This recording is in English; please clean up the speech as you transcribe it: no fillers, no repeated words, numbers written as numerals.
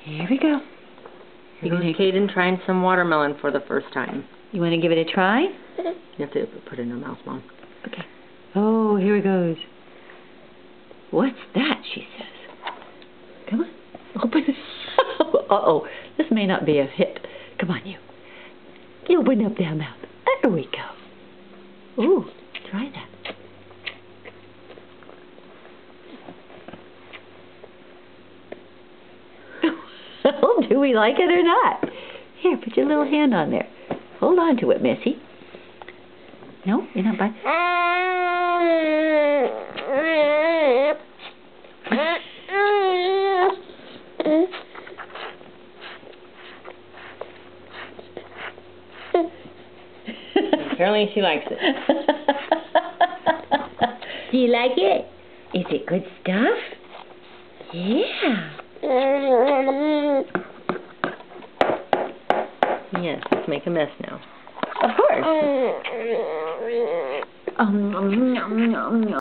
Here we go. Here goes Caden trying some watermelon for the first time. You want to give it a try? You have to put it in her mouth, Mom. Okay. Oh, here it goes. What's that, she says. Come on. Open it. Uh-oh. This may not be a hit. Come on, you. You open up that mouth. There we go. Ooh, try that. Well, do we like it or not? Here, put your little hand on there. Hold on to it, Missy. No, you're not biting. Apparently she likes it. Do you like it? Is it good stuff? Yeah. Yes, let's make a mess now. Of course.